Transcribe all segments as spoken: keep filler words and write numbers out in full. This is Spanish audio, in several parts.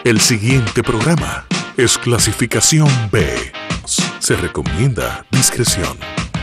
El siguiente programa es clasificación B. Se recomienda discreción.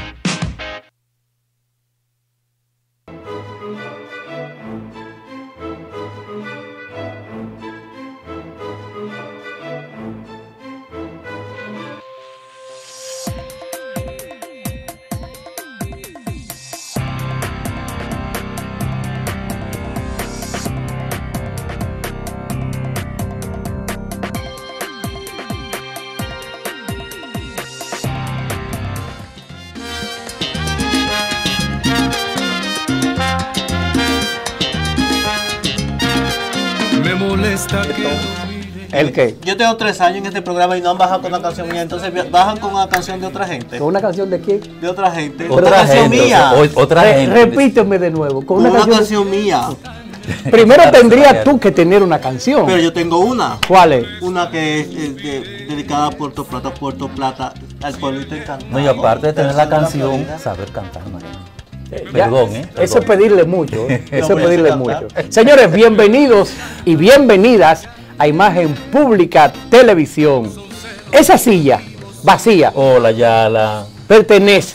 ¿El qué? Yo tengo tres años en este programa y no han bajado con una canción mía, entonces bajan con una canción de otra gente. ¿Con una canción de quién? De otra gente. Otra, otra canción gente, mía. O, otra Re, gente. Repíteme de nuevo. Con una, una canción, canción de... mía. Primero tendrías tú que tener una canción. Pero yo tengo una. ¿Cuál es? Una que es eh, de, dedicada a Puerto Plata, Puerto Plata, al pueblito encantado. No, y aparte de tener la canción, la saber cantar, Mariano. Eh, Perdón, ¿eh? Perdón. Eso es pedirle mucho. ¿eh? Eso No es voy a pedirle cantar. mucho. Señores, bienvenidos y bienvenidas a Imagen Pública Televisión. Esa silla vacía Hola, Yala. pertenece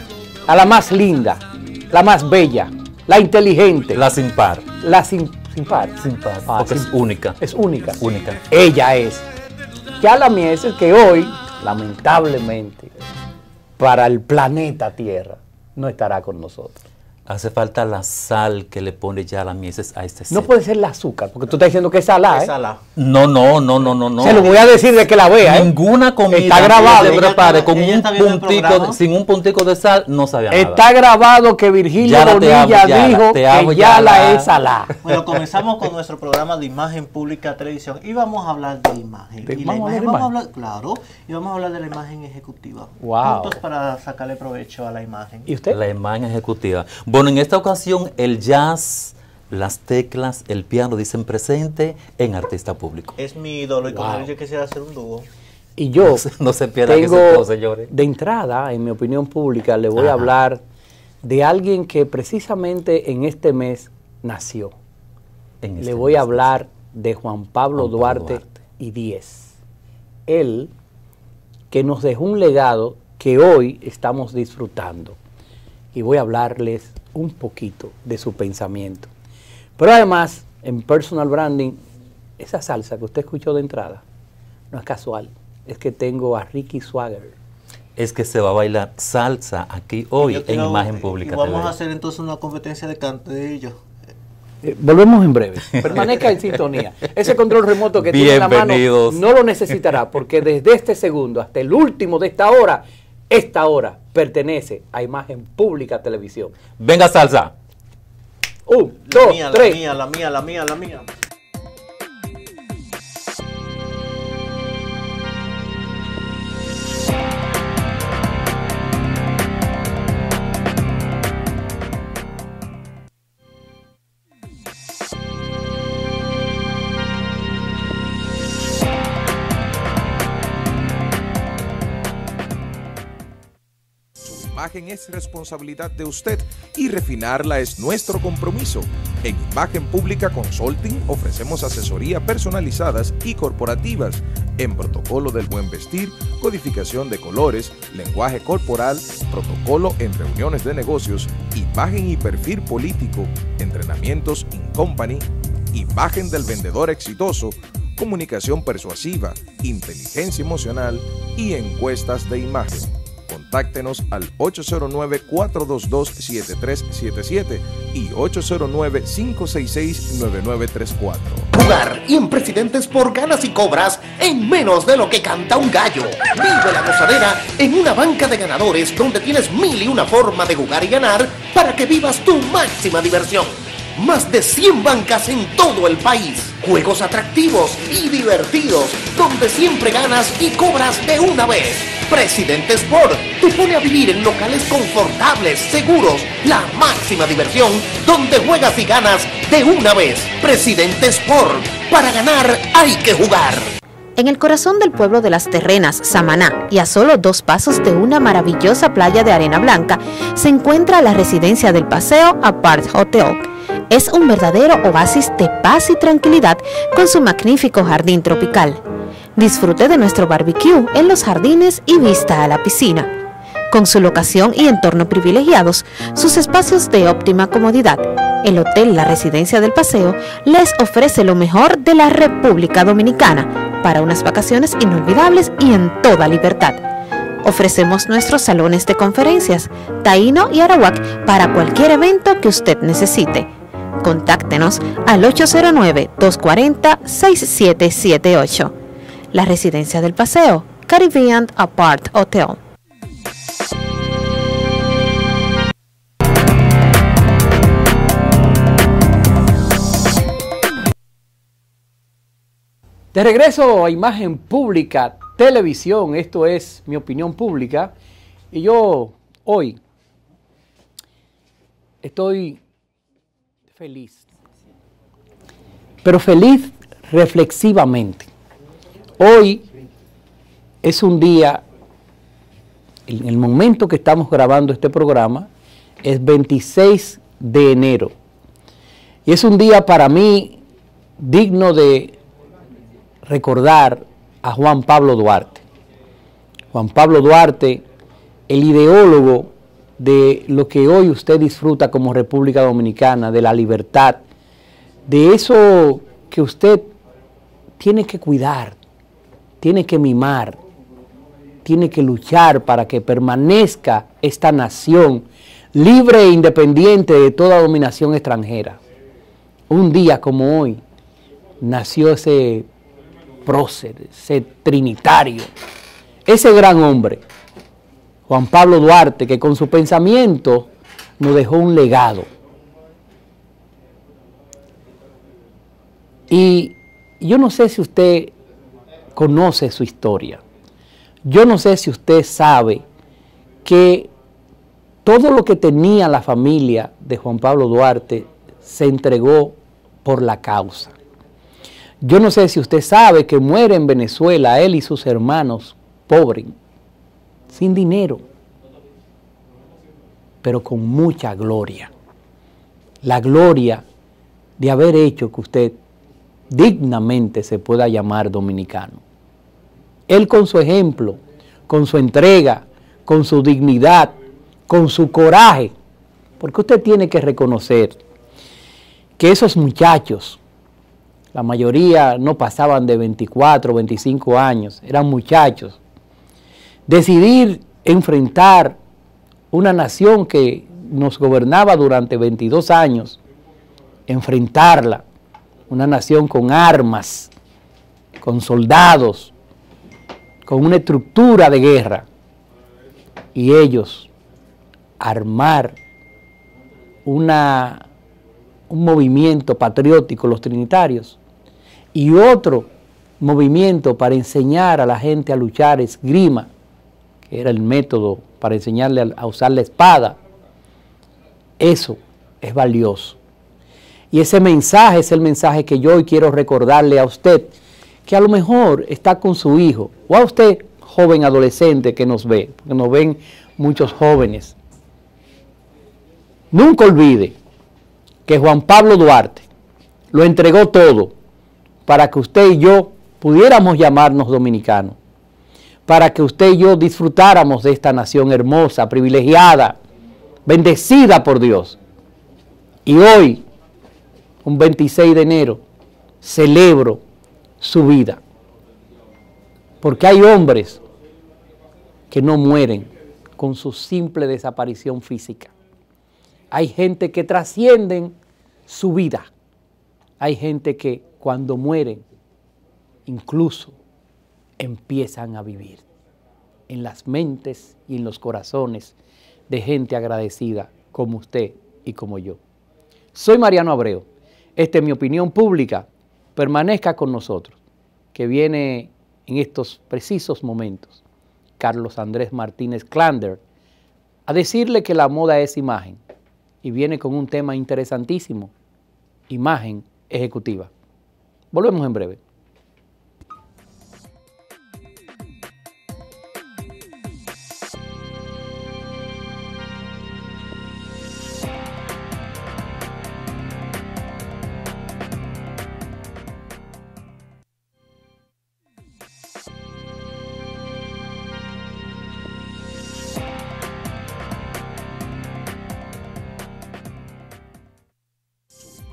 a la más linda, la más bella, la inteligente, La sin par. la sin, sin par. Sin par. Ah, porque sin- es única. Es única. Única. Ella es Yala Mieses, que hoy, lamentablemente, para el planeta Tierra, no estará con nosotros. Hace falta la sal que le pone ya las mieses a este set. No puede ser el azúcar, porque tú estás diciendo que es salada, ¿eh? Esa la. No, no, no, no, no, no. Se lo voy a decir de que la vea, ¿eh? Ninguna comida Está grabado. que se Ella prepare está- con ella un está viendo el puntico, programa. de- sin un puntico de sal, no sabía nada. Está grabado que Virgilio Yala, te amo, Bonilla Yala, dijo te amo, que Yala Yala. es salada. Bueno, comenzamos con nuestro programa de Imagen Pública Televisión y vamos a hablar de imagen. De- y la vamos a hablar imagen, de vamos a imagen. hablar, claro, y vamos a hablar de la imagen ejecutiva. Wow. Puntos para sacarle provecho a la imagen. ¿Y usted? La imagen ejecutiva. Bueno, en esta ocasión el jazz, las teclas, el piano dicen presente en artista público. Es mi ídolo y con Wow. él yo quisiera hacer un dúo. Y yo No se- no se pierda que tengo, se todo, señores. de entrada, en mi opinión pública, le voy Ajá. a hablar de alguien que precisamente en este mes nació. En Le este voy a mes. hablar de Juan Pablo, Juan Pablo Duarte, Duarte. y Díez. Él, que nos dejó un legado que hoy estamos disfrutando. Y voy a hablarles un poquito de su pensamiento. Pero además, en personal branding, esa salsa que usted escuchó de entrada, no es casual. Es que tengo a Ricky Swagger. Es que se va a bailar salsa aquí hoy Yo en quiero- Imagen y Pública vamos T V. a hacer entonces una competencia de canto de ellos. Eh, volvemos en breve. Permanezca en sintonía. Ese control remoto que tiene en la mano Bienvenidos. no lo necesitará, porque desde este segundo hasta el último de esta hora, esta hora pertenece a Imagen Pública Televisión. Venga, salsa. Un, La dos, mía, la tres. mía, la mía, la mía, la mía. Su imagen es responsabilidad de usted y refinarla es nuestro compromiso. En Imagen Pública Consulting ofrecemos asesoría personalizadas y corporativas en protocolo del buen vestir, codificación de colores, lenguaje corporal, protocolo en reuniones de negocios, imagen y perfil político, entrenamientos in company, imagen del vendedor exitoso, comunicación persuasiva, inteligencia emocional y encuestas de imagen. Contáctenos al ocho cero nueve, cuatro dos dos, siete tres siete siete y ocho cero nueve, cinco seis seis, nueve nueve tres cuatro. Jugar y en Presidentes por ganas y cobras en menos de lo que canta un gallo. Vive la gozadera en una banca de ganadores donde tienes mil y una forma de jugar y ganar para que vivas tu máxima diversión. Más de cien bancas en todo el país. Juegos atractivos y divertidos donde siempre ganas y cobras de una vez. Presidente Sport te pone a vivir en locales confortables, seguros, la máxima diversión donde juegas y ganas de una vez. Presidente Sport, para ganar hay que jugar. En el corazón del pueblo de Las Terrenas, Samaná, y a solo dos pasos de una maravillosa playa de arena blanca, se encuentra la residencia del Paseo Apart Hotel. es un verdadero oasis de paz y tranquilidad con su magnífico jardín tropical. Disfrute de nuestro barbecue en los jardines y vista a la piscina. Con su locación y entorno privilegiados, sus espacios de óptima comodidad, el Hotel La Residencia del Paseo les ofrece lo mejor de la República Dominicana para unas vacaciones inolvidables y en toda libertad. Ofrecemos nuestros salones de conferencias, Taíno y Arawak para cualquier evento que usted necesite. Contáctenos al ocho cero nueve, dos cuatro cero, seis siete siete ocho. La Residencia del Paseo, Caribbean Apart Hotel. De regreso a Imagen Pública Televisión, esto es Mi Opinión Pública, y yo hoy estoy feliz, pero feliz reflexivamente. Hoy es un día, en el momento que estamos grabando este programa, es veintiséis de enero, y es un día para mí digno de recordar a Juan Pablo Duarte. Juan Pablo Duarte, el ideólogo de lo que hoy usted disfruta como República Dominicana, de la libertad, de eso que usted tiene que cuidar, tiene que mimar, tiene que luchar para que permanezca esta nación libre e independiente de toda dominación extranjera. Un día como hoy nació ese prócer, ese trinitario, ese gran hombre, Juan Pablo Duarte, que con su pensamiento nos dejó un legado. Y yo no sé si usted conoce su historia, yo no sé si usted sabe que todo lo que tenía la familia de Juan Pablo Duarte se entregó por la causa. Yo no sé si usted sabe que muere en Venezuela él y sus hermanos pobres, sin dinero, pero con mucha gloria. La gloria de haber hecho que usted dignamente se pueda llamar dominicano. Él con su ejemplo, con su entrega, con su dignidad, con su coraje, porque usted tiene que reconocer que esos muchachos, la mayoría no pasaban de veinticuatro, veinticinco años, eran muchachos. Decidir enfrentar una nación que nos gobernaba durante veintidós años, enfrentarla, una nación con armas, con soldados, con una estructura de guerra, y ellos armar una, un movimiento patriótico, los trinitarios, y otro movimiento para enseñar a la gente a luchar esgrima, que era el método para enseñarle a usar la espada. Eso es valioso. Y ese mensaje es el mensaje que yo hoy quiero recordarle a usted, que a lo mejor está con su hijo, o a usted, joven adolescente que nos ve, porque nos ven muchos jóvenes. Nunca olvide que Juan Pablo Duarte lo entregó todo para que usted y yo pudiéramos llamarnos dominicanos, para que usted y yo disfrutáramos de esta nación hermosa, privilegiada, bendecida por Dios. Y hoy, un veintiséis de enero, celebro su vida, porque hay hombres que no mueren con su simple desaparición física. Hay gente que trascienden su vida. Hay gente que cuando mueren, incluso empiezan a vivir en las mentes y en los corazones de gente agradecida como usted y como yo. Soy Mariano Abreu. Esta es Mi Opinión Pública. Permanezca con nosotros, que viene en estos precisos momentos Carlos Andrés Martínez Clander a decirle que la moda es imagen, y viene con un tema interesantísimo: imagen ejecutiva. Volvemos en breve.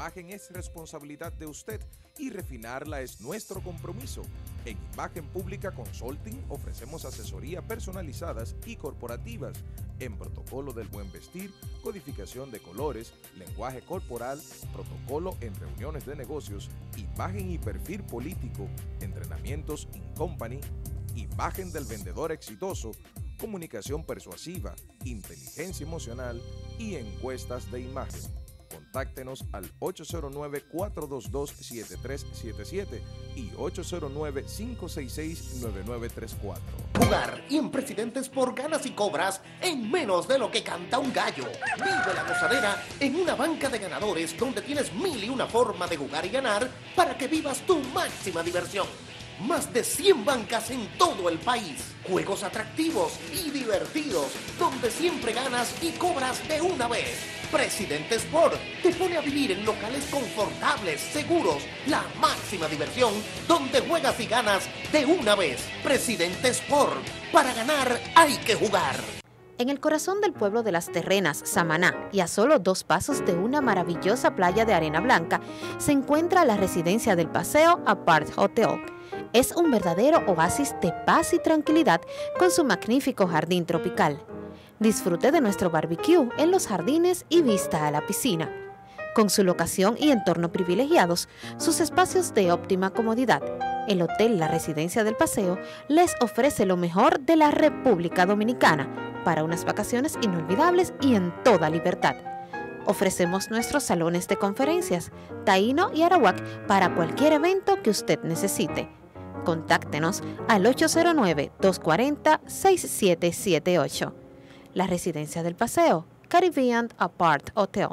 imagen es responsabilidad de usted y refinarla es nuestro compromiso. En Imagen Pública Consulting ofrecemos asesoría personalizadas y corporativas en protocolo del buen vestir, codificación de colores, lenguaje corporal, protocolo en reuniones de negocios, imagen y perfil político, entrenamientos in company, imagen del vendedor exitoso, comunicación persuasiva, inteligencia emocional y encuestas de imagen. Contáctenos al ocho cero nueve, cuatro dos dos, siete tres siete siete y ocho cero nueve, cinco seis seis, nueve nueve tres cuatro. Jugar y en Presidentes por ganas y cobras en menos de lo que canta un gallo. Vive la gozadera en una banca de ganadores donde tienes mil y una forma de jugar y ganar para que vivas tu máxima diversión. Más de cien bancas en todo el país. Juegos atractivos y divertidos, donde siempre ganas y cobras de una vez. Presidente Sport te pone a vivir en locales confortables, seguros, la máxima diversión, donde juegas y ganas de una vez. Presidente Sport, para ganar hay que jugar. En el corazón del pueblo de Las Terrenas, Samaná, y a solo dos pasos de una maravillosa playa de arena blanca, se encuentra la residencia del Paseo Apart Hotel. Es un verdadero oasis de paz y tranquilidad con su magnífico jardín tropical. Disfrute de nuestro barbecue en los jardines y vista a la piscina. Con su locación y entorno privilegiados, sus espacios de óptima comodidad, el Hotel La Residencia del Paseo les ofrece lo mejor de la República Dominicana para unas vacaciones inolvidables y en toda libertad. Ofrecemos nuestros salones de conferencias, Taíno y Arawak para cualquier evento que usted necesite. Contáctenos al ocho cero nueve, dos cuatro cero, seis siete siete ocho. La Residencia del Paseo, Caribbean Apart Hotel.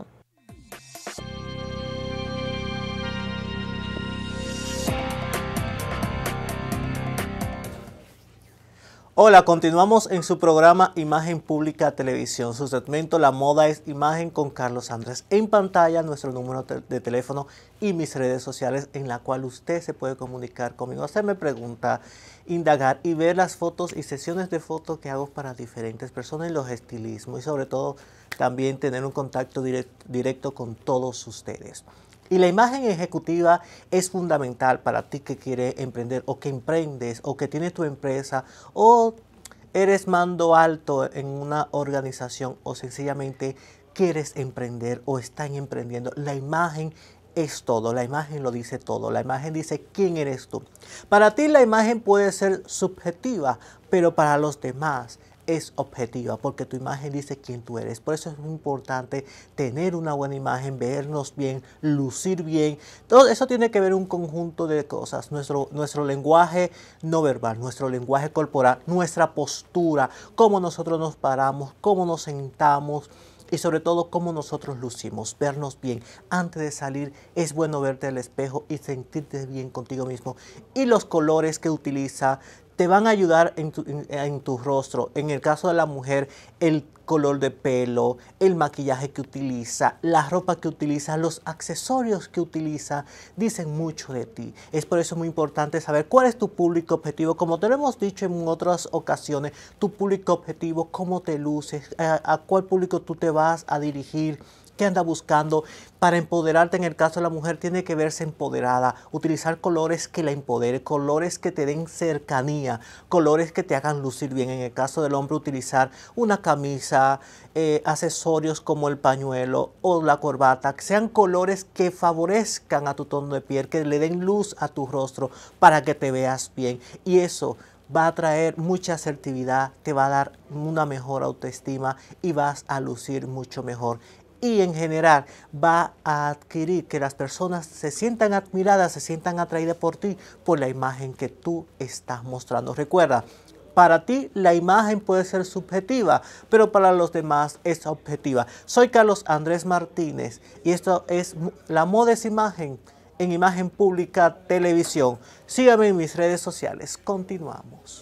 Hola, continuamos en su programa Imagen Pública Televisión. Su segmento La Moda es Imagen con Carlos Andrés. En pantalla nuestro número de teléfono y mis redes sociales en la cual usted se puede comunicar conmigo, hacerme preguntas, indagar y ver las fotos y sesiones de fotos que hago para diferentes personas en los estilismos y sobre todo también tener un contacto direct, directo con todos ustedes. Y la imagen ejecutiva es fundamental para ti que quieres emprender o que emprendes o que tienes tu empresa o eres mando alto en una organización o sencillamente quieres emprender o están emprendiendo. La imagen es todo, la imagen lo dice todo, la imagen dice quién eres tú. Para ti la imagen puede ser subjetiva, pero para los demás es objetiva porque tu imagen dice quién tú eres. Por eso es muy importante tener una buena imagen, vernos bien, lucir bien. Todo eso tiene que ver un conjunto de cosas. Nuestro, nuestro lenguaje no verbal, nuestro lenguaje corporal, nuestra postura, cómo nosotros nos paramos, cómo nos sentamos y sobre todo cómo nosotros lucimos, vernos bien. Antes de salir es bueno verte al espejo y sentirte bien contigo mismo. Y los colores que utiliza te van a ayudar en tu, en, en tu rostro. En el caso de la mujer, el color de pelo, el maquillaje que utiliza, la ropa que utiliza, los accesorios que utiliza, dicen mucho de ti. Es por eso muy importante saber cuál es tu público objetivo. Como te lo hemos dicho en otras ocasiones, tu público objetivo, cómo te luces, a, a cuál público tú te vas a dirigir, qué anda buscando. Para empoderarte, en el caso de la mujer, tiene que verse empoderada, utilizar colores que la empoderen, colores que te den cercanía, colores que te hagan lucir bien. En el caso del hombre, utilizar una camisa, eh, accesorios como el pañuelo o la corbata, que sean colores que favorezcan a tu tono de piel, que le den luz a tu rostro para que te veas bien. Y eso va a traer mucha asertividad, te va a dar una mejor autoestima y vas a lucir mucho mejor. Y en general va a adquirir que las personas se sientan admiradas, se sientan atraídas por ti, por la imagen que tú estás mostrando. Recuerda, para ti la imagen puede ser subjetiva, pero para los demás es objetiva. Soy Carlos Andrés Martínez y esto es La Moda es Imagen en Imagen Pública Televisión. Síganme en mis redes sociales. Continuamos.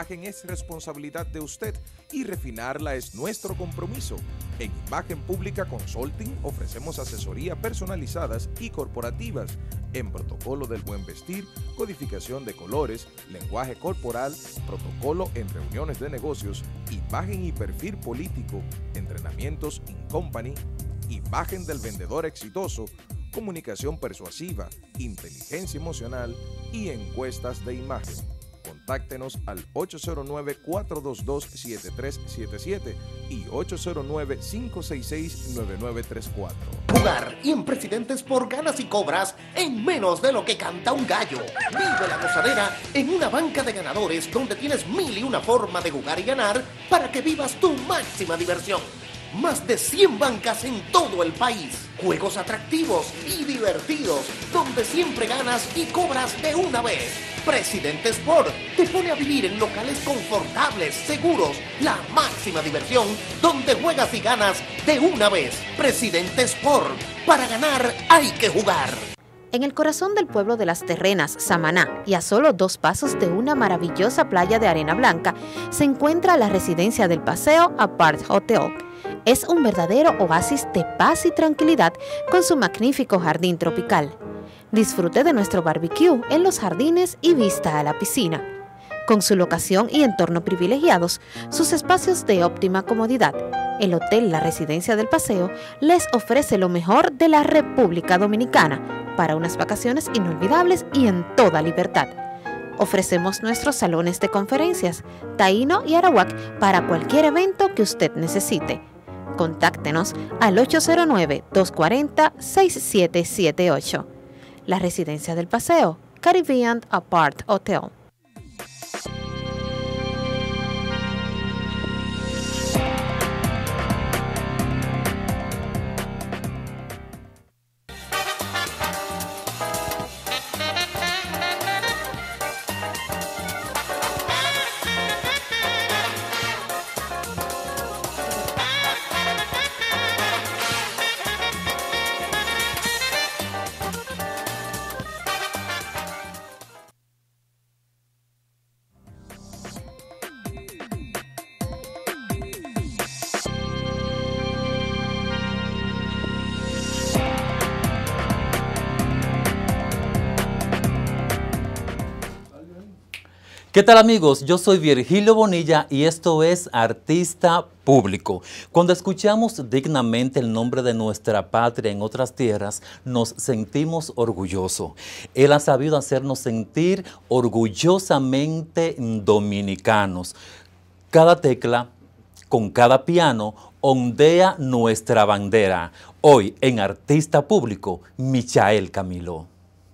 imagen es responsabilidad de usted y refinarla es nuestro compromiso. En Imagen Pública Consulting ofrecemos asesoría personalizadas y corporativas en protocolo del buen vestir, codificación de colores, lenguaje corporal, protocolo en reuniones de negocios, imagen y perfil político, entrenamientos in company, imagen del vendedor exitoso, comunicación persuasiva, inteligencia emocional y encuestas de imagen. Contáctenos al ocho cero nueve, cuatro dos dos, siete tres siete siete y ocho cero nueve, cinco seis seis, nueve nueve tres cuatro. Jugar y en Presidentes por ganas y cobras en menos de lo que canta un gallo. Vive la gozadera en una banca de ganadores donde tienes mil y una forma de jugar y ganar para que vivas tu máxima diversión. Más de cien bancas en todo el país. Juegos atractivos y divertidos, donde siempre ganas y cobras de una vez. Presidente Sport te pone a vivir en locales confortables, seguros, la máxima diversión, donde juegas y ganas de una vez. Presidente Sport, para ganar hay que jugar. En el corazón del pueblo de Las Terrenas, Samaná, y a solo dos pasos de una maravillosa playa de arena blanca, se encuentra la residencia del Paseo Apart Hotel. Es un verdadero oasis de paz y tranquilidad con su magnífico jardín tropical. Disfrute de nuestro barbecue en los jardines y vista a la piscina. Con su locación y entorno privilegiados, sus espacios de óptima comodidad, el Hotel La Residencia del Paseo les ofrece lo mejor de la República Dominicana para unas vacaciones inolvidables y en toda libertad. Ofrecemos nuestros salones de conferencias, Taíno y Arawak para cualquier evento que usted necesite. Contáctenos al ocho cero nueve, dos cuatro cero, seis siete siete ocho. La Residencia del Paseo, Caribbean Apart Hotel. ¿Qué tal amigos? Yo soy Virgilio Bonilla y esto es Artista Público. Cuando escuchamos dignamente el nombre de nuestra patria en otras tierras, nos sentimos orgullosos. Él ha sabido hacernos sentir orgullosamente dominicanos. Cada tecla, con cada piano, ondea nuestra bandera. Hoy en Artista Público, Michael Camilo.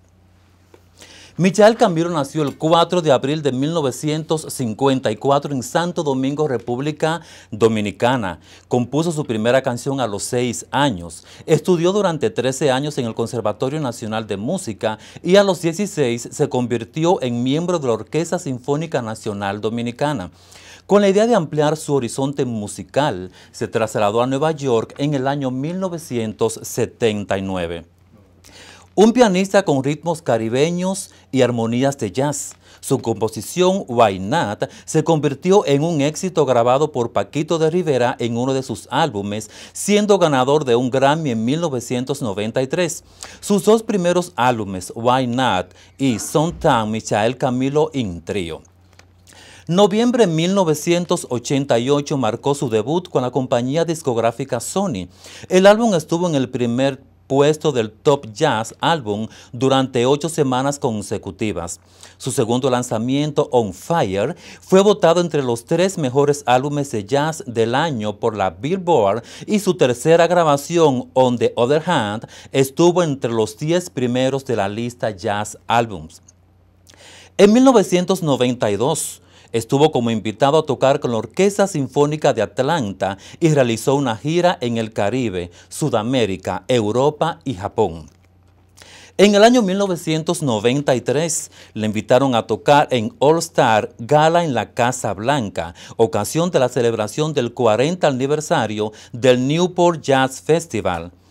Michael Camilo nació el cuatro de abril de mil novecientos cincuenta y cuatro en Santo Domingo, República Dominicana. Compuso su primera canción a los seis años. Estudió durante trece años en el Conservatorio Nacional de Música y a los dieciséis se convirtió en miembro de la Orquesta Sinfónica Nacional Dominicana. Con la idea de ampliar su horizonte musical, se trasladó a Nueva York en el año mil novecientos setenta y nueve. Un pianista con ritmos caribeños y armonías de jazz. Su composición, Why Not, se convirtió en un éxito grabado por Paquito de Rivera en uno de sus álbumes, siendo ganador de un Grammy en mil novecientos noventa y tres. Sus dos primeros álbumes, Why Not y Sometimes Michael Camilo in Trio. Noviembre de mil novecientos ochenta y ocho marcó su debut con la compañía discográfica Sony. El álbum estuvo en el primer puesto del Top Jazz Album durante ocho semanas consecutivas. Su segundo lanzamiento, On Fire, fue votado entre los tres mejores álbumes de jazz del año por la Billboard y su tercera grabación, On the Other Hand, estuvo entre los diez primeros de la lista Jazz Albums. En mil novecientos noventa y dos, estuvo como invitado a tocar con la Orquesta Sinfónica de Atlanta y realizó una gira en el Caribe, Sudamérica, Europa y Japón. En el año mil novecientos noventa y tres le invitaron a tocar en All Star Gala en la Casa Blanca, ocasión de la celebración del cuarenta aniversario del Newport Jazz Festival.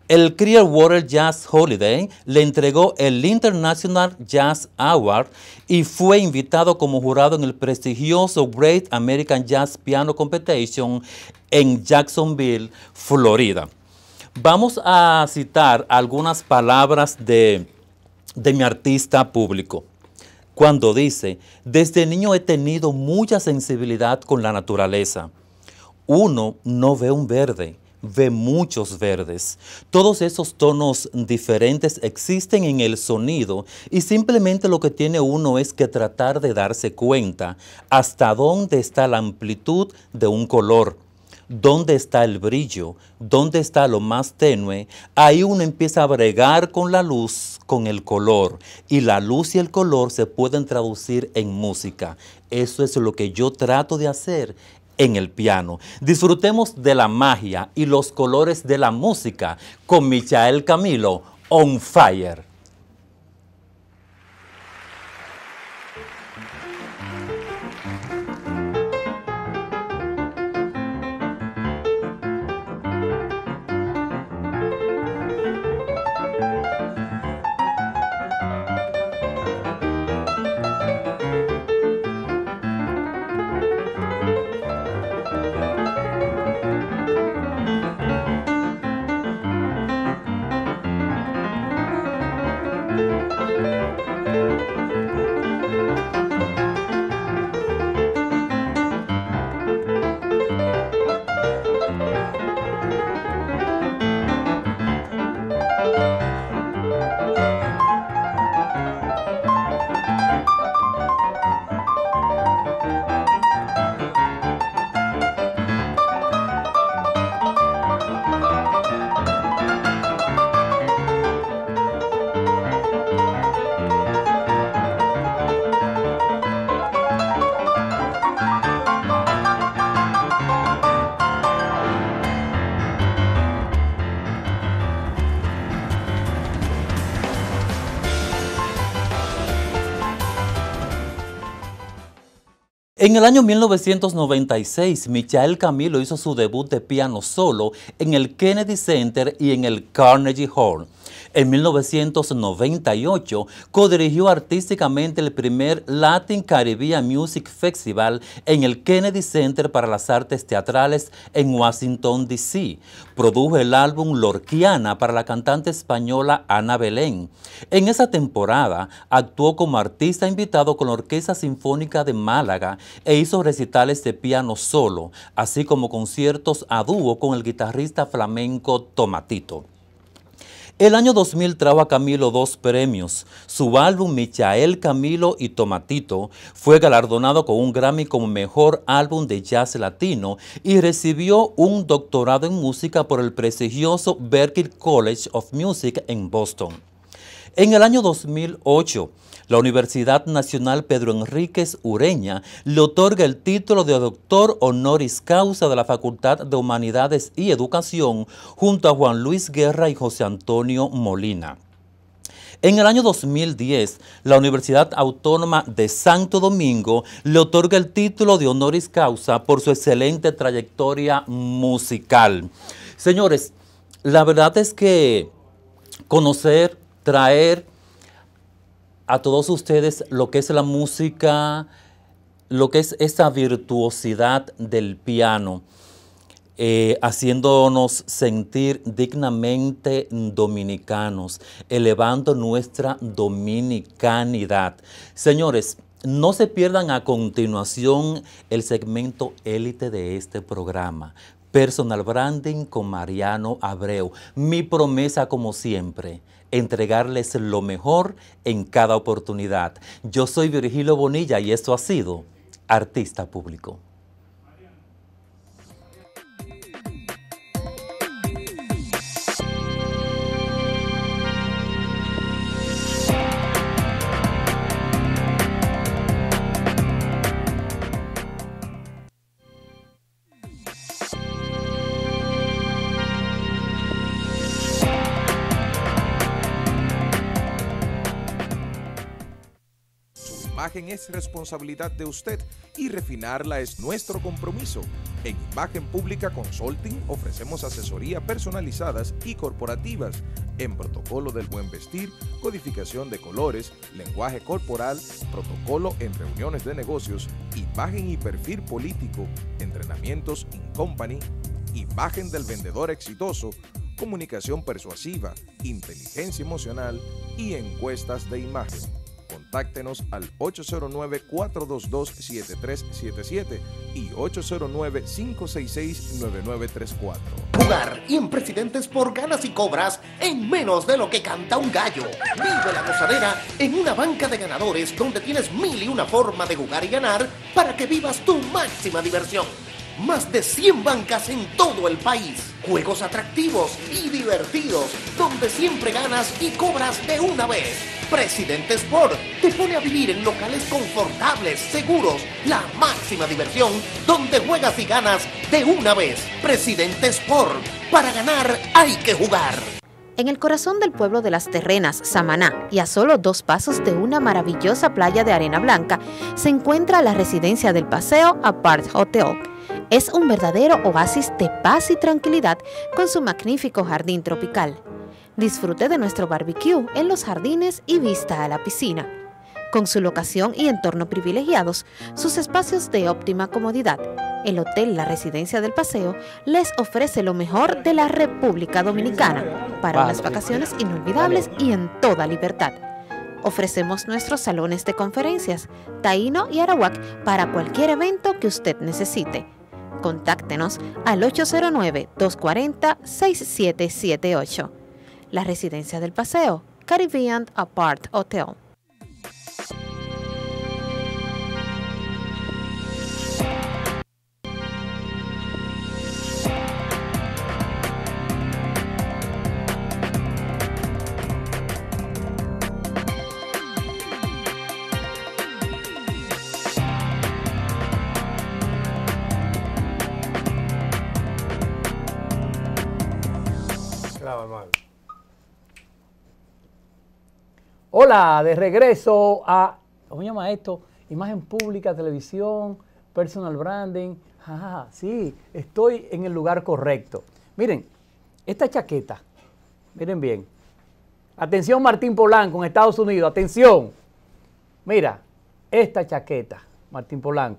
El Clearwater Jazz Holiday le entregó el International Jazz Award y fue invitado como jurado en el prestigioso Great American Jazz Piano Competition en Jacksonville, Florida. Vamos a citar algunas palabras de, de mi artista público. Cuando dice, desde niño he tenido mucha sensibilidad con la naturaleza. Uno no ve un verde, ve muchos verdes. Todos esos tonos diferentes existen en el sonido y simplemente lo que tiene uno es que tratar de darse cuenta hasta dónde está la amplitud de un color, dónde está el brillo, dónde está lo más tenue. Ahí uno empieza a bregar con la luz, con el color, y la luz y el color se pueden traducir en música. Eso es lo que yo trato de hacer en el piano. Disfrutemos de la magia y los colores de la música con Michael Camilo, On Fire. En el año mil novecientos noventa y seis, Michael Camilo hizo su debut de piano solo en el Kennedy Center y en el Carnegie Hall. En mil novecientos noventa y ocho, codirigió artísticamente el primer Latin Caribbean Music Festival en el Kennedy Center para las Artes Teatrales en Washington, D C Produjo el álbum Lorquiana para la cantante española Ana Belén. En esa temporada, actuó como artista invitado con la Orquesta Sinfónica de Málaga e hizo recitales de piano solo, así como conciertos a dúo con el guitarrista flamenco Tomatito. El año dos mil trajo a Camilo dos premios. Su álbum Michael Camilo y Tomatito fue galardonado con un Grammy como Mejor Álbum de Jazz Latino y recibió un doctorado en música por el prestigioso Berklee College of Music en Boston. En el año dos mil ocho, la Universidad Nacional Pedro Enríquez Ureña le otorga el título de doctor honoris causa de la Facultad de Humanidades y Educación junto a Juan Luis Guerra y José Antonio Molina. En el año dos mil diez, la Universidad Autónoma de Santo Domingo le otorga el título de honoris causa por su excelente trayectoria musical. Señores, la verdad es que conocer, traer a todos ustedes lo que es la música, lo que es esa virtuosidad del piano, eh, haciéndonos sentir dignamente dominicanos, elevando nuestra dominicanidad. Señores, no se pierdan a continuación el segmento élite de este programa, Personal Branding con Mariano Abreu. Mi promesa, como siempre, entregarles lo mejor en cada oportunidad. Yo soy Virgilio Bonilla y esto ha sido Artista Público. imagen es responsabilidad de usted y refinarla es nuestro compromiso. En Imagen Pública Consulting ofrecemos asesoría personalizadas y corporativas en protocolo del buen vestir, codificación de colores, lenguaje corporal, protocolo en reuniones de negocios, imagen y perfil político, entrenamientos in company, imagen del vendedor exitoso, comunicación persuasiva, inteligencia emocional y encuestas de imagen. Contáctenos al ocho cero nueve, cuatro dos dos, siete tres siete siete y ocho cero nueve, cinco seis seis, nueve nueve tres cuatro. Jugar y en Presidentes por ganas y cobras en menos de lo que canta un gallo. Vive la gozadera en una banca de ganadores donde tienes mil y una forma de jugar y ganar para que vivas tu máxima diversión. Más de cien bancas en todo el país. Juegos atractivos y divertidos, donde siempre ganas y cobras de una vez. Presidente Sport te pone a vivir en locales confortables, seguros, la máxima diversión, donde juegas y ganas de una vez. Presidente Sport, para ganar hay que jugar. En el corazón del pueblo de Las Terrenas, Samaná, y a solo dos pasos de una maravillosa playa de arena blanca, se encuentra la residencia del Paseo Apart Hotel. Es un verdadero oasis de paz y tranquilidad con su magnífico jardín tropical. Disfrute de nuestro barbecue en los jardines y vista a la piscina. Con su locación y entorno privilegiados, sus espacios de óptima comodidad, el Hotel La Residencia del Paseo les ofrece lo mejor de la República Dominicana para unas vacaciones inolvidables y en toda libertad. Ofrecemos nuestros salones de conferencias, Taíno y Arawak para cualquier evento que usted necesite. Contáctenos al ocho cero nueve, dos cuatro cero, seis siete siete ocho. La Residencia del Paseo, Caribbean Apart Hotel. Hola, de regreso a, ¿cómo se llama esto? Imagen Pública, televisión, personal branding. Ah, sí, estoy en el lugar correcto. Miren, esta chaqueta, miren bien. Atención Martín Polanco en Estados Unidos, atención. Mira, esta chaqueta, Martín Polanco.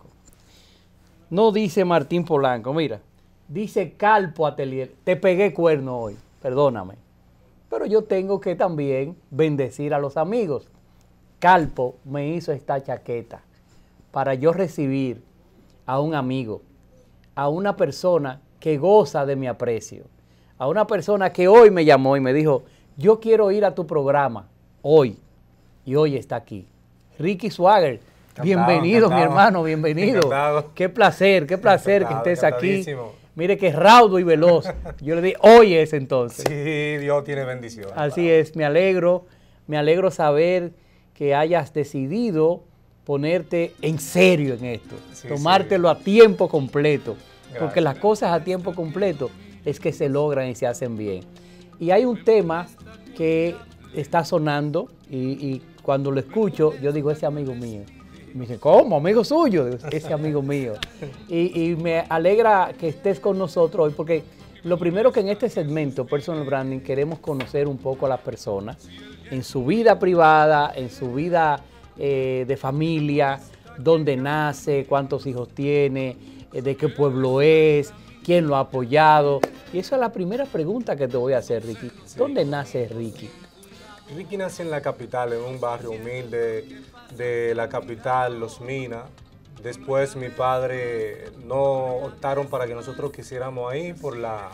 No dice Martín Polanco, mira. Dice Calpo Atelier. Te pegué cuerno hoy, perdóname. Pero yo tengo que también bendecir a los amigos. Calpo me hizo esta chaqueta para yo recibir a un amigo, a una persona que goza de mi aprecio, a una persona que hoy me llamó y me dijo, yo quiero ir a tu programa hoy, y hoy está aquí. Ricky Swagger, encantado, bienvenido encantado. Mi hermano, bienvenido. Encantado. Qué placer, qué placer encantado, que estés aquí. Mire que raudo y veloz. Yo le di, hoy es entonces. Sí, Dios tiene bendición. Así claro. Es, me alegro, me alegro saber que hayas decidido ponerte en serio en esto, sí, tomártelo sí. a tiempo completo, gracias, porque las cosas a tiempo completo es que se logran y se hacen bien. Y hay un tema que está sonando y, y cuando lo escucho, yo digo, ese amigo mío. Me dice, ¿cómo? ¿Amigo suyo? Digo, ese amigo mío. Y, y me alegra que estés con nosotros hoy, porque lo primero que en este segmento, Personal Branding, queremos conocer un poco a las personas, en su vida privada, en su vida eh, de familia, dónde nace, cuántos hijos tiene, eh, de qué pueblo es, quién lo ha apoyado. Y esa es la primera pregunta que te voy a hacer, Ricky. Sí. ¿Dónde nace Ricky? Ricky nace en la capital, en un barrio humilde de la capital, Los Minas. Después mi padre no optaron para que nosotros quisiéramos ahí por la,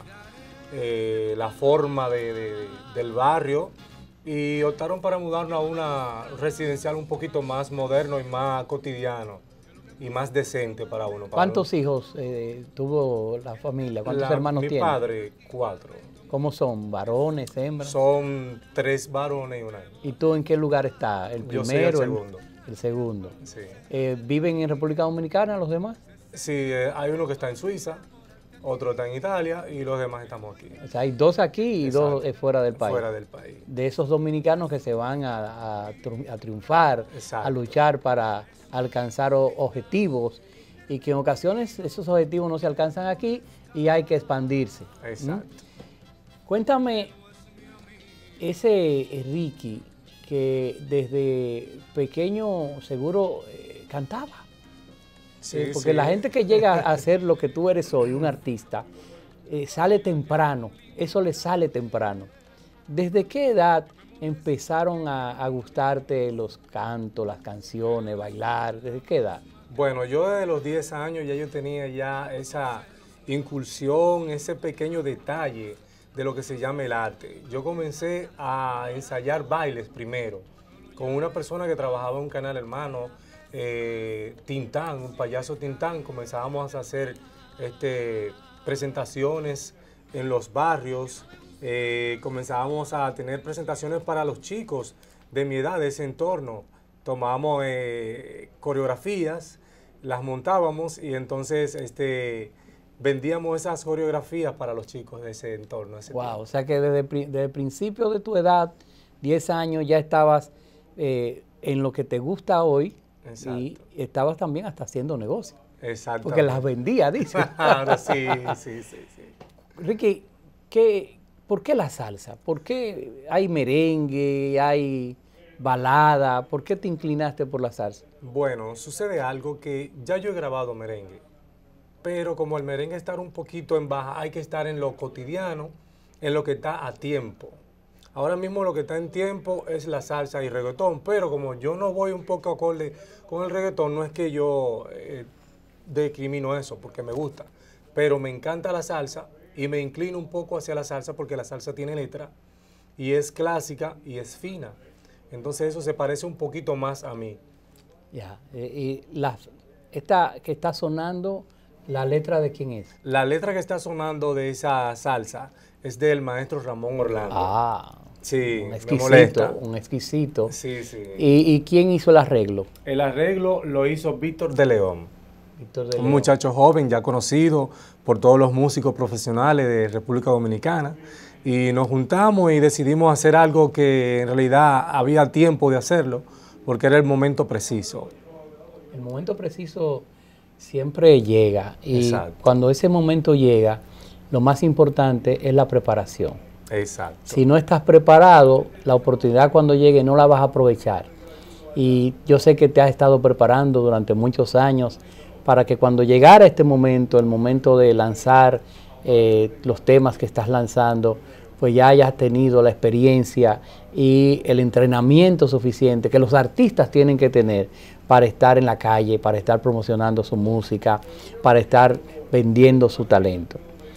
eh, la forma de, de, del barrio y optaron para mudarnos a una residencial un poquito más moderno y más cotidiano y más decente para uno. Para ¿Cuántos uno. hijos eh, tuvo la familia? ¿Cuántos la, hermanos mi tiene? Mi padre, cuatro. ¿Cómo son? ¿Varones, hembras? Son tres varones y una hembra. ¿Y tú en qué lugar estás? ¿El primero? Yo soy el segundo. El, el segundo. Sí. Eh, ¿Viven en República Dominicana los demás? Sí, eh, hay uno que está en Suiza otro está en Italia y los demás estamos aquí. O sea, hay dos aquí y Exacto. dos eh, fuera del país. Fuera del país. De esos dominicanos que se van a, a, triun- a triunfar, Exacto. a luchar para alcanzar o- objetivos y que en ocasiones esos objetivos no se alcanzan aquí y hay que expandirse. Exacto. ¿Mm? Cuéntame, ese Ricky que desde pequeño seguro eh, cantaba. Sí, Eh, porque sí. la gente que llega a hacer lo que tú eres hoy, un artista, eh, sale temprano, eso le sale temprano. ¿Desde qué edad empezaron a, a gustarte los cantos, las canciones, bailar? ¿Desde qué edad? Bueno, yo desde los diez años ya yo tenía ya esa incursión, ese pequeño detalle de lo que se llama el arte. Yo comencé a ensayar bailes primero con una persona que trabajaba en un canal hermano, eh, Tintán, un payaso Tintán. Comenzábamos a hacer este, presentaciones en los barrios, eh, comenzábamos a tener presentaciones para los chicos de mi edad, de ese entorno. Tomábamos eh, coreografías, las montábamos y entonces este, vendíamos esas coreografías para los chicos de ese entorno. Ese Wow, tiempo. o sea que desde, pri- desde el principio de tu edad, diez años, ya estabas eh, en lo que te gusta hoy. Exacto. Y estabas también hasta haciendo negocio. Exacto. Porque las vendía, dice. Claro, sí, sí, sí, sí. Ricky, ¿qué, ¿por qué la salsa? ¿Por qué hay merengue, hay balada? ¿Por qué te inclinaste por la salsa? Bueno, sucede algo que ya yo he grabado merengue, pero como el merengue está un poquito en baja, hay que estar en lo cotidiano, en lo que está a tiempo. Ahora mismo lo que está en tiempo es la salsa y reggaetón, pero como yo no voy un poco acorde con el reggaetón, no es que yo eh, discrimino eso, porque me gusta, pero me encanta la salsa y me inclino un poco hacia la salsa porque la salsa tiene letra y es clásica y es fina. Entonces eso se parece un poquito más a mí. Ya, eh, y la, esta que está sonando, ¿la letra de quién es? La letra que está sonando de esa salsa es del maestro Ramón Orlando. Ah, sí, un me exquisito, molesta. un exquisito. Sí, sí. ¿Y, y quién hizo el arreglo? El arreglo lo hizo Víctor de León, Víctor de un León. muchacho joven ya conocido por todos los músicos profesionales de República Dominicana. Y nos juntamos y decidimos hacer algo que en realidad había tiempo de hacerlo, porque era el momento preciso. El momento preciso siempre llega. Y Exacto. cuando ese momento llega, lo más importante es la preparación. Exacto. Si no estás preparado, la oportunidad cuando llegue no la vas a aprovechar. Y yo sé que te has estado preparando durante muchos años para que cuando llegara este momento, el momento de lanzar eh, los temas que estás lanzando, pues ya hayas tenido la experiencia y el entrenamiento suficiente que los artistas tienen que tener para estar en la calle, para estar promocionando su música, para estar vendiendo su talento.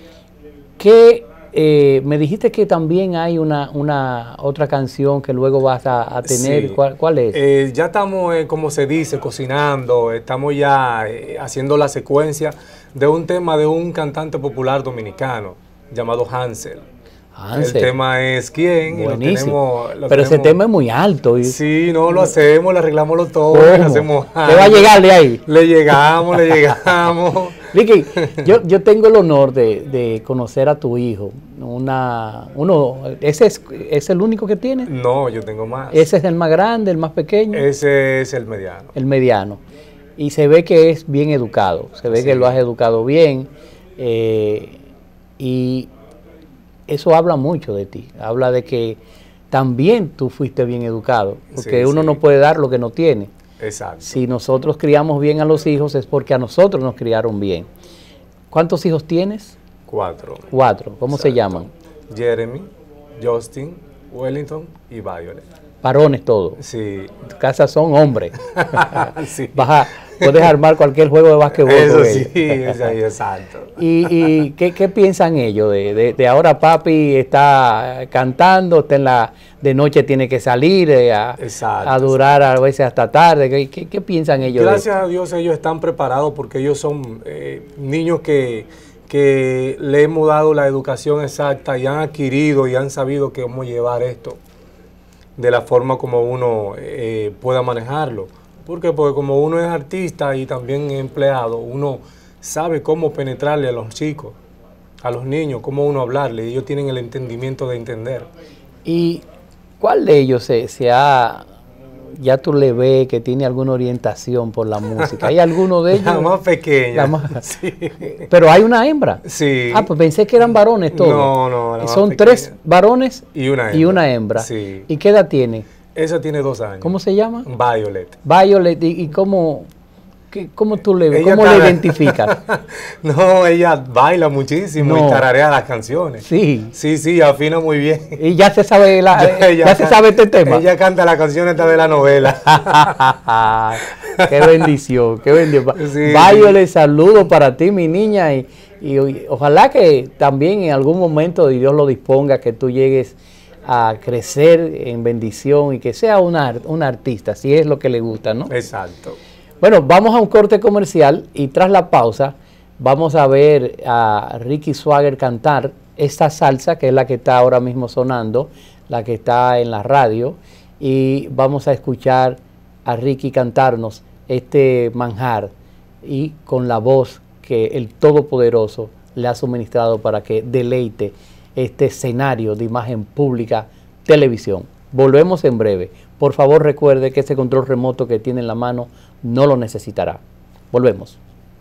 ¿Qué, eh, me dijiste que también hay una, una otra canción que luego vas a, a tener? Sí. ¿Cuál, cuál es? Eh, ya estamos, eh, como se dice, cocinando, estamos ya eh, haciendo la secuencia de un tema de un cantante popular dominicano llamado Hansel. Hansel. El tema es ¿Quién? Y lo Buenísimo. tenemos- lo Pero ese tenemos- tema es muy alto. Y, Sí, no, lo hacemos, le arreglamos lo todo, ¿Cómo? le hacemos ¿Le va a llegarle ahí? Le llegamos, le llegamos. Ricky, yo, yo tengo el honor de, de conocer a tu hijo. Una, uno, ¿ese es, es el único que tiene? No, yo tengo más. ¿Ese es el más grande, el más pequeño? Ese es el mediano. El mediano. Y se ve que es bien educado, se ve Sí. que lo has educado bien. eh, y eso habla mucho de ti. Habla de que también tú fuiste bien educado. Porque Sí, uno sí. no puede dar lo que no tiene. Exacto. Si nosotros criamos bien a los hijos es porque a nosotros nos criaron bien. ¿Cuántos hijos tienes? Cuatro. Cuatro. ¿Cómo se llaman? Jeremy, Justin, Wellington y Violet. Varones todos. Sí. En tu casa son hombres. Sí. Vas a- puedes armar cualquier juego de básquetbol Eso con sí, ellos. es ahí, exacto. ¿Y, y qué, qué piensan ellos? De, de, de ahora papi está cantando, está en la, de noche tiene que salir eh, a, Exacto, a durar a veces hasta tarde. ¿Qué, qué, qué piensan ellos? de Gracias a Dios ellos están preparados porque ellos son eh, niños que, que le hemos dado la educación exacta y han adquirido y han sabido cómo llevar esto de la forma como uno eh, pueda manejarlo. ¿Por qué? Porque como uno es artista y también empleado, uno sabe cómo penetrarle a los chicos a los niños, cómo uno hablarle, ellos tienen el entendimiento de entender. ¿Y cuál de ellos se, se ha, ya tú le ves que tiene alguna orientación por la música? ¿Hay alguno de ellos? La más pequeña. La más, sí. Pero hay una hembra. Sí. Ah, pues pensé que eran varones todos. No, no. La Son más tres varones y una hembra. Y una hembra. Sí. ¿Y qué edad tiene? Esa tiene dos años. ¿Cómo se llama? Violet. Violet. ¿Y, y cómo, qué, cómo tú le, Ella cómo tara- le identificas? No, ella baila muchísimo No. y tararea las canciones. Sí. Sí, sí, afina muy bien. Y ya se sabe la, ya, Ella se can- sabe este tema. Ella canta las canciones esta de la novela. Qué bendición, qué bendición. Sí. Violet, saludo para ti, mi niña, y, y, y ojalá que también en algún momento, y Dios lo disponga, que tú llegues a crecer en bendición y que sea una, una artista, si es lo que le gusta, ¿no? Exacto. Bueno, vamos a un corte comercial y tras la pausa vamos a ver a Ricky Swagger cantar esta salsa, que es la que está ahora mismo sonando, la que está en la radio, y vamos a escuchar a Ricky cantarnos este manjar y con la voz que el Todopoderoso le ha suministrado para que deleite este escenario de imagen pública televisión. Volvemos en breve. Por favor, recuerde que ese control remoto que tiene en la mano no lo necesitará. Volvemos.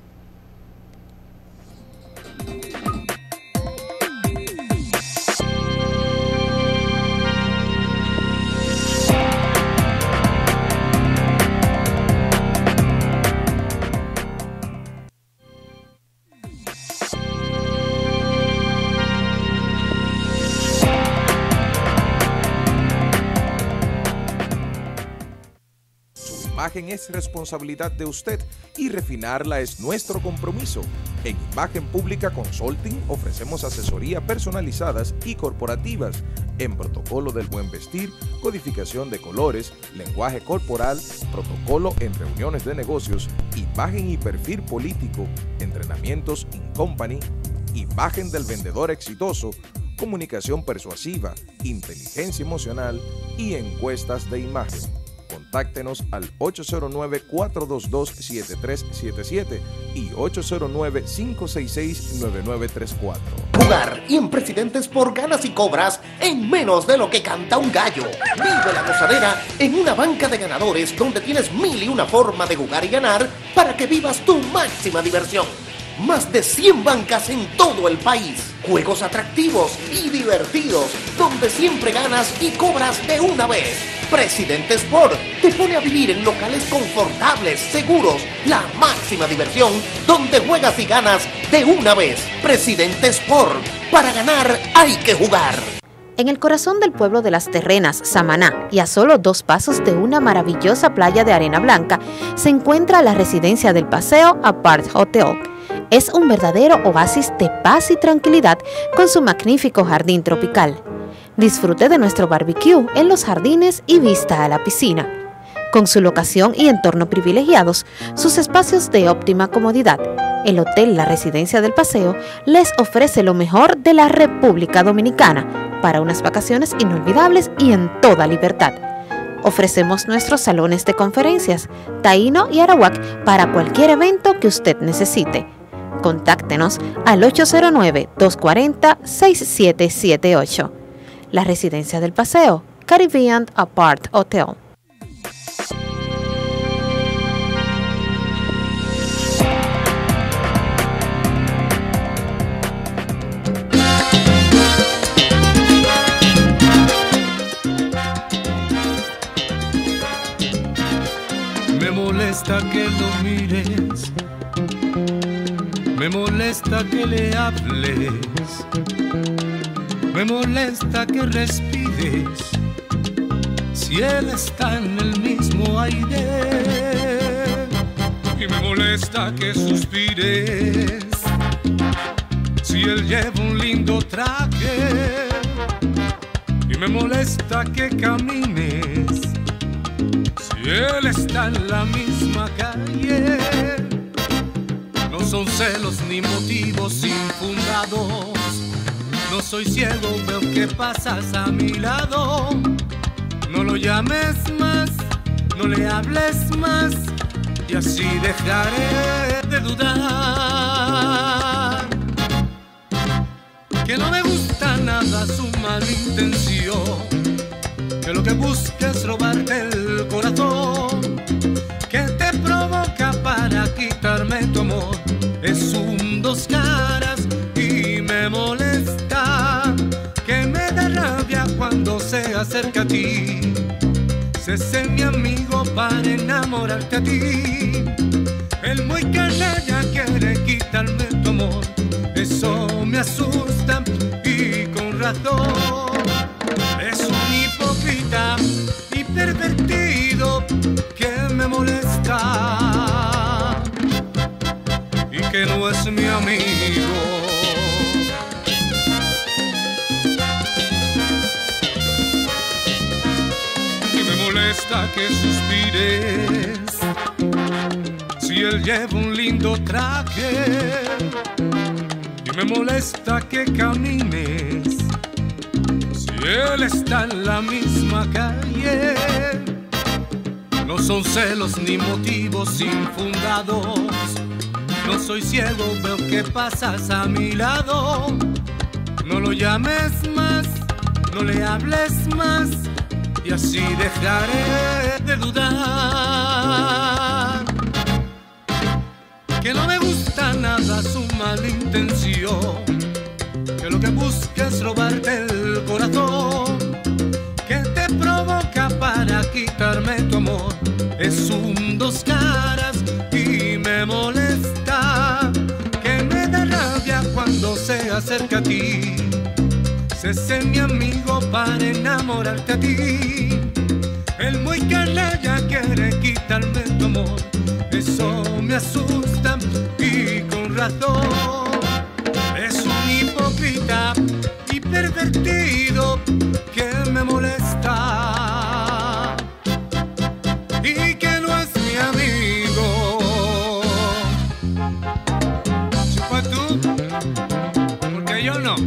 Su imagen es responsabilidad de usted y refinarla es nuestro compromiso. En Imagen Pública Consulting ofrecemos asesoría personalizadas y corporativas en protocolo del buen vestir, codificación de colores, lenguaje corporal, protocolo en reuniones de negocios, imagen y perfil político, entrenamientos in company, imagen del vendedor exitoso, comunicación persuasiva, inteligencia emocional y encuestas de imagen. Contáctenos al ocho cero nueve, cuatro dos dos, siete tres siete siete y ocho cero nueve, cinco seis seis, nueve nueve tres cuatro. Jugar y en Presidentes por ganas y cobras en menos de lo que canta un gallo. Vive la gozadera en una banca de ganadores donde tienes mil y una forma de jugar y ganar para que vivas tu máxima diversión. Más de cien bancas en todo el país. Juegos atractivos y divertidos donde siempre ganas y cobras de una vez. Presidente Sport te pone a vivir en locales confortables, seguros, la máxima diversión donde juegas y ganas de una vez. Presidente Sport, para ganar hay que jugar. En el corazón del pueblo de Las Terrenas, Samaná, y a solo dos pasos de una maravillosa playa de arena blanca, se encuentra la residencia del Paseo Apart Hotel. Es un verdadero oasis de paz y tranquilidad con su magnífico jardín tropical. Disfrute de nuestro barbecue en los jardines y vista a la piscina. Con su locación y entorno privilegiados, sus espacios de óptima comodidad, el Hotel La Residencia del Paseo les ofrece lo mejor de la República Dominicana para unas vacaciones inolvidables y en toda libertad. Ofrecemos nuestros salones de conferencias, Taíno y Arawak para cualquier evento que usted necesite. Contáctenos al ocho cero nueve, dos cuatro cero, seis siete siete ocho. La Residencia del Paseo, Caribbean Apart Hotel. Me molesta que lo mires, me molesta que le hables, me molesta que respires, si él está en el mismo aire. Y me molesta que suspires, si él lleva un lindo traje. Y me molesta que camines, si él está en la misma calle. No son celos ni motivos infundados, no soy ciego, veo que pasas a mi lado. No lo llames más, no le hables más, y así dejaré de dudar. mala intención, que lo que busca es robarte el corazón, que te provoca para quitarme tu amor. Es un dos caras y me molesta, que me da rabia cuando se acerca a ti. Se sé mi amigo para enamorarte a ti. El muy canalla quiere quitarme tu amor. Eso me asusta y con razón. Es un hipócrita y pervertido que me molesta y que no es mi amigo. Y me molesta que suspires si él lleva un lindo traje. Y me molesta que camines si él está en la misma calle. No son celos ni motivos infundados. No soy ciego, veo que pasas a mi lado. No lo llames más, no le hables más, y así dejaré de dudar. Que no me gusta nada su mala intención, que lo que busca es robarte el corazón, que te provoca para quitarme tu amor. Es un dos caras y me molesta, que me da rabia cuando se acerca a ti. Se sé mi amigo para enamorarte a ti. El muy canalla quiere quitarme tu amor. Eso me asusta y con razón. Es un hipócrita y pervertido que me molesta y que no es mi amigo. Si fue tú, porque yo no.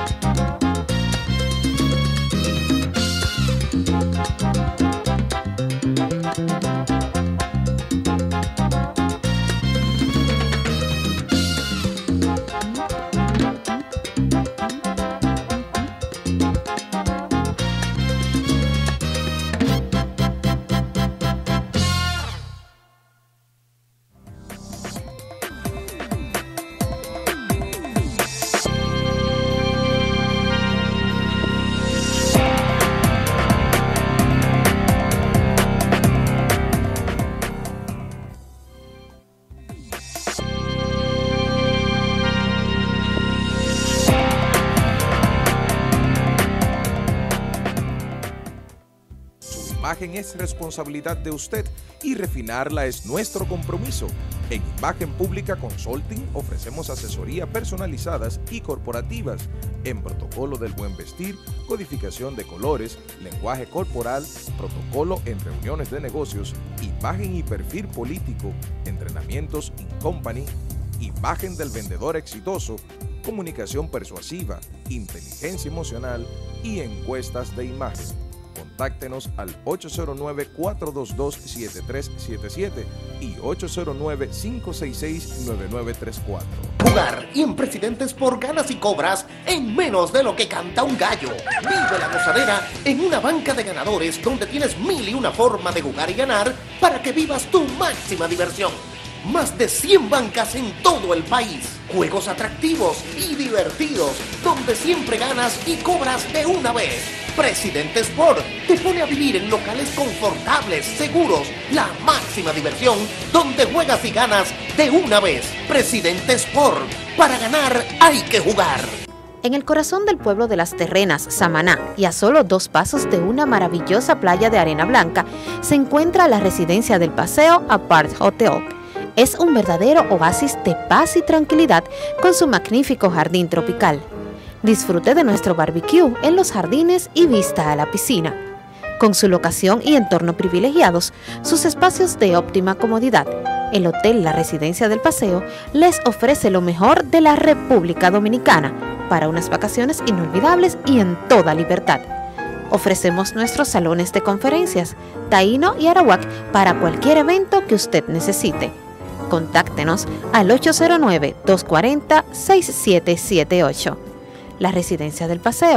Es responsabilidad de usted y refinarla es nuestro compromiso. En Imagen Pública Consulting ofrecemos asesoría personalizadas y corporativas en protocolo del buen vestir, codificación de colores, lenguaje corporal, protocolo en reuniones de negocios, imagen y perfil político, entrenamientos in company, imagen del vendedor exitoso, comunicación persuasiva, inteligencia emocional y encuestas de imagen. Contáctenos al ocho cero nueve, cuatro dos dos, siete tres siete siete y ocho cero nueve, cinco seis seis, nueve nueve tres cuatro. Jugar y en Presidentes por ganas y cobras en menos de lo que canta un gallo. Vive la gozadera en una banca de ganadores donde tienes mil y una forma de jugar y ganar para que vivas tu máxima diversión. Más de cien bancas en todo el país. Juegos atractivos y divertidos donde siempre ganas y cobras de una vez. Presidente Sport te pone a vivir en locales confortables, seguros, la máxima diversión donde juegas y ganas de una vez. Presidente Sport, para ganar hay que jugar. En el corazón del pueblo de Las Terrenas, Samaná, y a solo dos pasos de una maravillosa playa de arena blanca, se encuentra la residencia del Paseo Apart Hotel. Es un verdadero oasis de paz y tranquilidad con su magnífico jardín tropical. Disfrute de nuestro barbecue en los jardines y vista a la piscina. Con su locación y entorno privilegiados, sus espacios de óptima comodidad, el Hotel La Residencia del Paseo les ofrece lo mejor de la República Dominicana para unas vacaciones inolvidables y en toda libertad. Ofrecemos nuestros salones de conferencias, Taíno y Arawak para cualquier evento que usted necesite. Contáctenos al ocho cero nueve, dos cuatro cero, seis siete siete ocho. La Residencia del Paseo,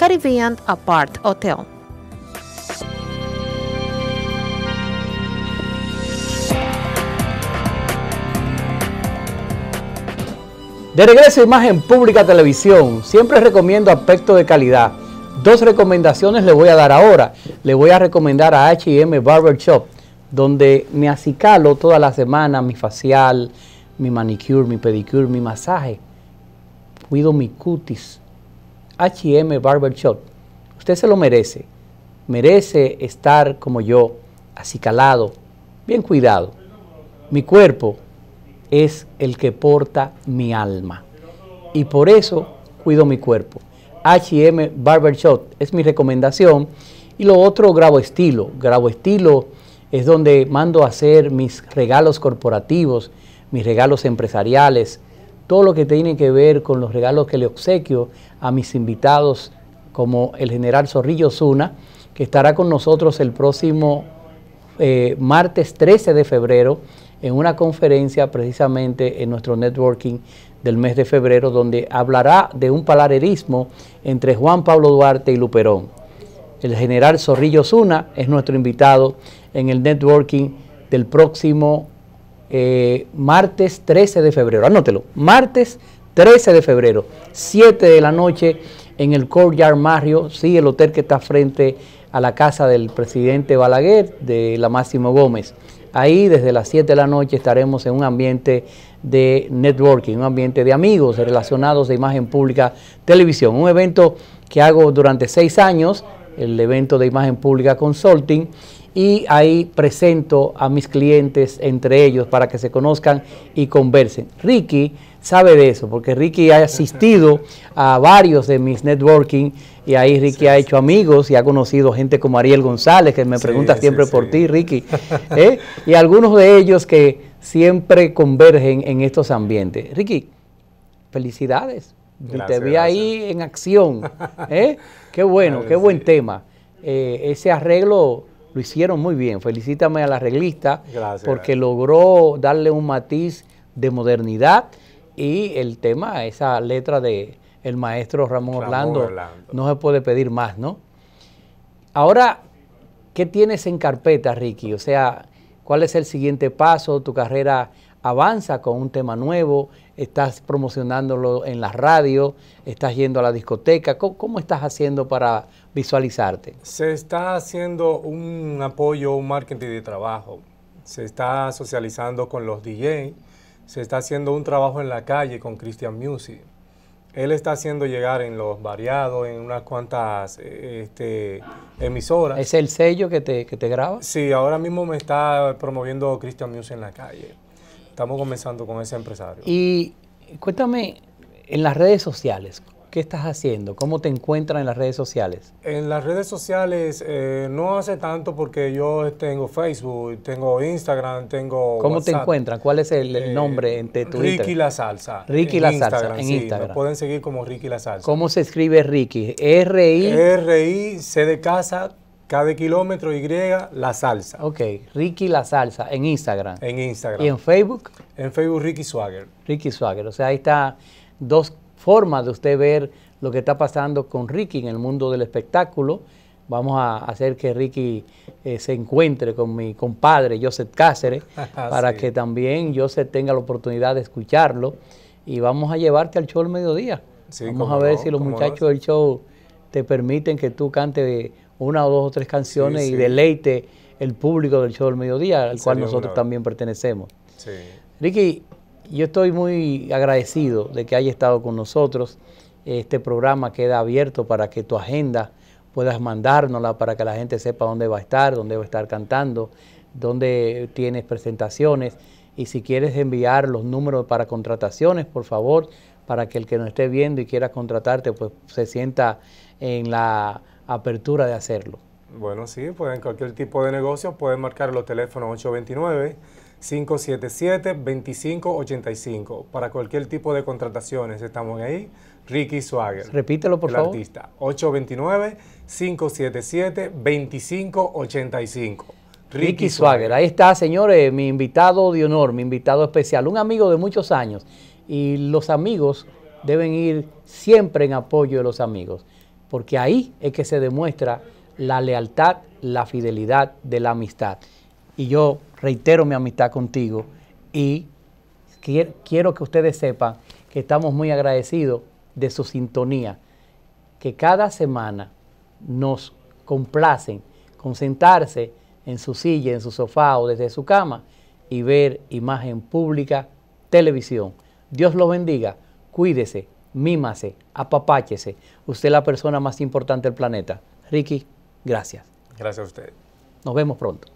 Caribbean Apart Hotel. De regreso a Imagen Pública Televisión, siempre recomiendo aspecto de calidad. Dos recomendaciones le voy a dar ahora. Le voy a recomendar a H y M Barber Shop, donde me acicalo toda la semana mi facial, mi manicure, mi pedicure, mi masaje. Cuido mi cutis. H y M Barber Shop. Usted se lo merece. Merece estar como yo, acicalado, bien cuidado. Mi cuerpo es el que porta mi alma. Y por eso cuido mi cuerpo. H y M Barber Shop es mi recomendación. Y lo otro, Grabo Estilo. Grabo Estilo es donde mando a hacer mis regalos corporativos, mis regalos empresariales, todo lo que tiene que ver con los regalos que le obsequio a mis invitados, como el general Zorrillo Zuna, que estará con nosotros el próximo eh, martes trece de febrero, en una conferencia precisamente en nuestro networking del mes de febrero, donde hablará de un paralelismo entre Juan Pablo Duarte y Luperón. El general Zorrillo Zuna es nuestro invitado en el networking del próximo eh, martes trece de febrero. Anótelo, martes trece de febrero, siete de la noche en el Courtyard Marriott, sí, el hotel que está frente a la casa del presidente Balaguer, de la Máximo Gómez. Ahí desde las siete de la noche estaremos en un ambiente de networking, un ambiente de amigos relacionados de Imagen Pública Televisión. Un evento que hago durante seis años, el evento de Imagen Pública Consulting, y ahí presento a mis clientes entre ellos para que se conozcan y conversen. Ricky sabe de eso, porque Ricky ha asistido a varios de mis networking y ahí Ricky sí, ha hecho sí. amigos y ha conocido gente como Ariel González, que me sí, pregunta siempre sí, por sí. ti, Ricky, ¿eh? Y algunos de ellos que siempre convergen en estos ambientes. Ricky, felicidades. Gracias, te vi gracias. ahí en acción. ¿eh? Qué bueno, qué buen sí. tema. Eh, ese arreglo lo hicieron muy bien. Felicítame al arreglista gracias, porque gracias. logró darle un matiz de modernidad. Y el tema, esa letra de el maestro Ramón, Ramón Orlando, Orlando, no se puede pedir más, ¿no? Ahora, ¿qué tienes en carpeta, Ricky? O sea, ¿cuál es el siguiente paso? ¿Tu carrera avanza con un tema nuevo? ¿Estás promocionándolo en la radio? ¿Estás yendo a la discoteca? ¿Cómo, cómo estás haciendo para visualizarte? Se está haciendo un apoyo, un marketing de trabajo. Se está socializando con los D J. Se está haciendo un trabajo en la calle con Christian Music. Él está haciendo llegar en los variados, en unas cuantas este, emisoras. ¿Es el sello que te, que te graba? Sí, ahora mismo me está promoviendo Christian Music en la calle. Estamos comenzando con ese empresario. Y cuéntame, en las redes sociales, ¿qué estás haciendo? ¿Cómo te encuentras en las redes sociales? En las redes sociales eh, no hace tanto porque yo tengo Facebook, tengo Instagram, tengo ¿Cómo WhatsApp. te encuentran? ¿Cuál es el, el nombre en tu Ricky Instagram? La Salsa. Ricky en La Instagram, Salsa, en sí, Instagram. Me pueden seguir como Ricky La Salsa. ¿Cómo se escribe Ricky? R I R I C de casa, K de kilómetro, Y, La Salsa. Ok, Ricky La Salsa en Instagram. En Instagram. ¿Y en Facebook? En Facebook Ricky Swagger. Ricky Swagger, o sea, ahí está dos formas de usted ver lo que está pasando con Ricky en el mundo del espectáculo. Vamos a hacer que Ricky eh, se encuentre con mi compadre Joseph Cáceres para sí. que también Joseph tenga la oportunidad de escucharlo y vamos a llevarte al show al mediodía. Sí, vamos a ver no, si los muchachos no. del show te permiten que tú cantes una o dos o tres canciones sí, y sí. deleite el público del show del mediodía, al cual nosotros también pertenecemos. Sí. Ricky, yo estoy muy agradecido de que haya estado con nosotros. Este programa queda abierto para que tu agenda puedas mandárnosla para que la gente sepa dónde va a estar, dónde va a estar cantando, dónde tienes presentaciones. Y si quieres enviar los números para contrataciones, por favor, para que el que nos esté viendo y quiera contratarte, pues se sienta en la apertura de hacerlo. Bueno, sí, pues en cualquier tipo de negocio pueden marcar los teléfonos ocho dos nueve, cinco siete siete, dos cinco ocho cinco. Para cualquier tipo de contrataciones estamos ahí. Ricky Swagger. Repítelo, por favor. El artista. ocho dos nueve, cinco siete siete, dos cinco ocho cinco. Ricky, Ricky Swagger. Swagger. Ahí está, señores, mi invitado de honor, mi invitado especial, un amigo de muchos años. Y los amigos deben ir siempre en apoyo de los amigos. porque ahí es que se demuestra la lealtad, la fidelidad de la amistad. Y yo reitero mi amistad contigo y quiero que ustedes sepan que estamos muy agradecidos de su sintonía, que cada semana nos complacen con sentarse en su silla, en su sofá o desde su cama y ver Imagen Pública Televisión. Dios los bendiga, cuídese, mímase, apapáchese. Usted es la persona más importante del planeta. Ricky, gracias. Gracias a usted. Nos vemos pronto.